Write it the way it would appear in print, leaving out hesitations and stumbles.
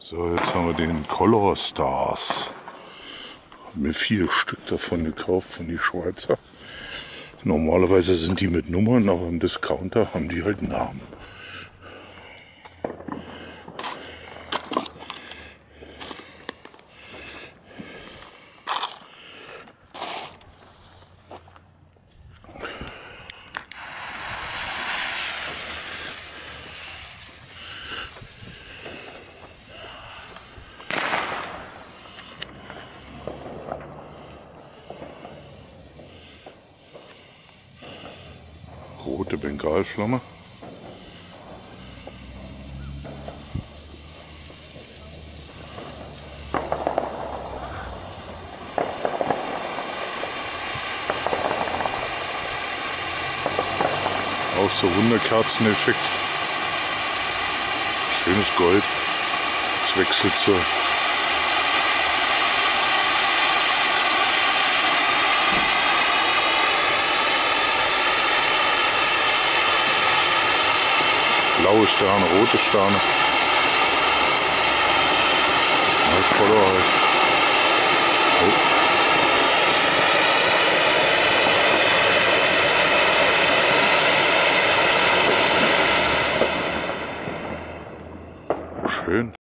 So, jetzt haben wir den Color Stars. Hab mir 4 Stück davon gekauft von die Schweizer. Normalerweise sind die mit Nummern, aber im Discounter haben die halt Namen. Rote Bengalflamme. Auch so Wunderkerzeneffekt. Schönes Gold. Jetzt wechselt zur blaue Sterne, rote Sterne. Das Color halt. Oh. Schön.